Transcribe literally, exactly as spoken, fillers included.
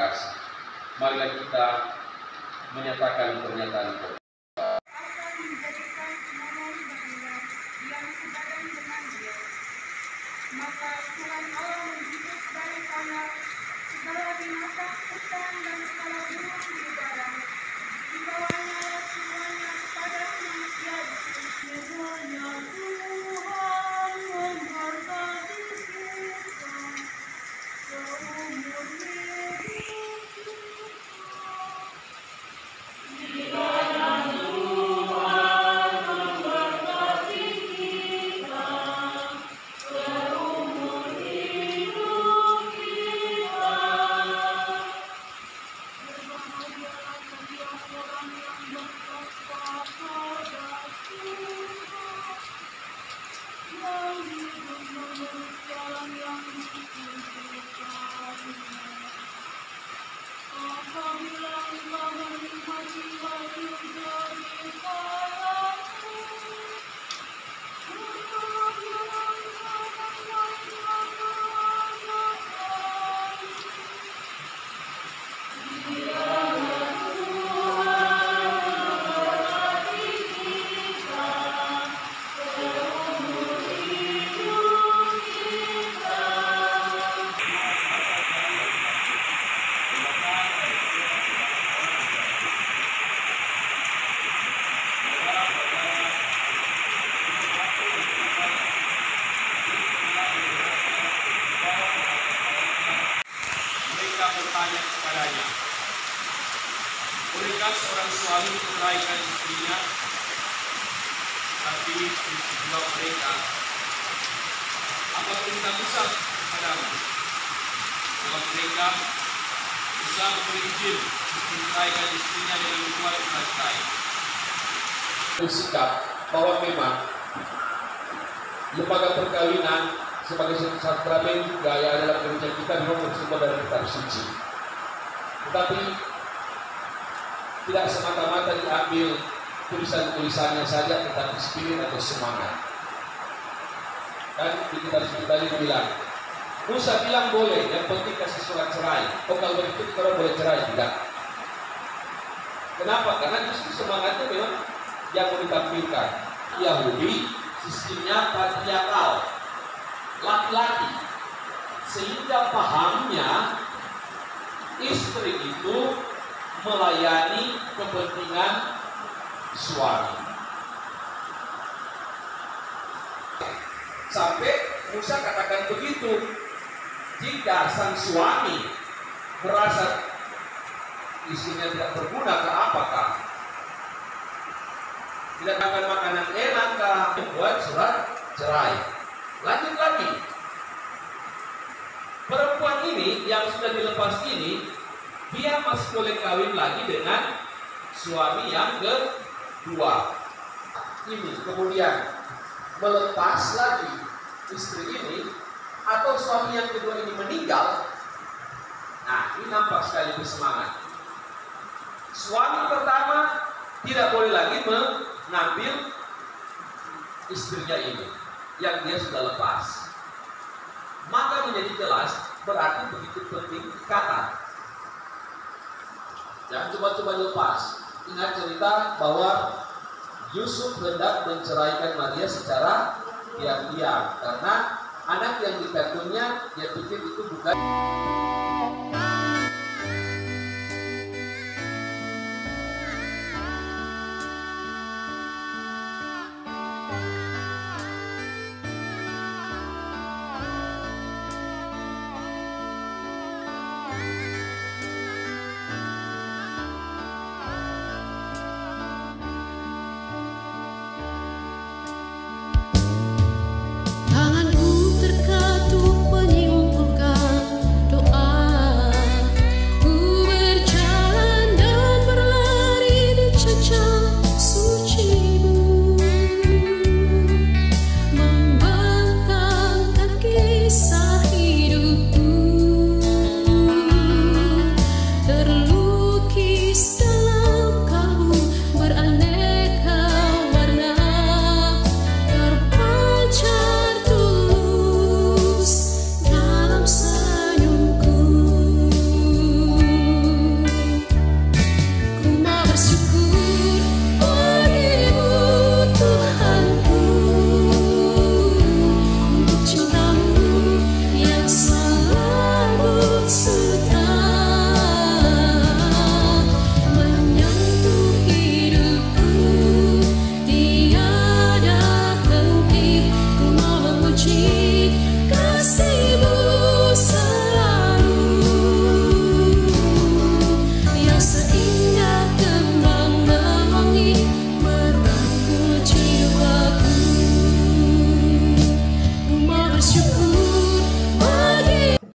kasih. Marilah kita menyatakan pernyataan itu. Maka Tuhan Allah menjemput daripada segala binatang hutan dan segala burung di udara. Dibawanya semuanya kepada manusia itu. Semuanya Tuhan memberkati kita seumur hidup kita. Bertanya kepadanya, bolehkah seorang suami menceraikan istrinya? Tapi dijawab mereka, apa perintah Musa kepadamu? Jawab mereka, Musa memberi izin menceraikan istrinya dengan membuat cerai. Bersikap bahwa memang lembaga perkawinan sebagai sakrament juga yang adalah gereja kita memang bersumber dari kitab suci. Tetapi tidak semata-mata diambil tulisan-tulisannya saja, tetapi spirit atau semangat. Dan di kitab suci tadi bilang, Musa bilang boleh, yang penting kasih surat cerai. Oh kalau begitu kita boleh cerai, tidak. Kenapa? Karena justru semangatnya memang yang mau ditampilkan. Yahudi sistemnya patriarkal, laki-laki, sehingga pahamnya istri itu melayani kepentingan suami. Sampai Musa katakan begitu, jika sang suami merasa istrinya tidak berguna ke apakah, tidak makan makanan enak kah, membuat surat cerai. Lanjut lagi, perempuan ini yang sudah dilepas ini, dia masih boleh kawin lagi dengan suami yang kedua. Ini kemudian melepas lagi istri ini, atau suami yang kedua ini meninggal. Nah, ini nampak sekali bersemangat. Suami pertama tidak boleh lagi mengambil istrinya ini yang dia sudah lepas. Maka menjadi jelas berarti begitu penting kata. Jangan coba-coba lepas. Ingat cerita bahwa Yusuf hendak menceraikan Maria secara diam-diam karena anak yang dikandungnya dia pikir itu bukan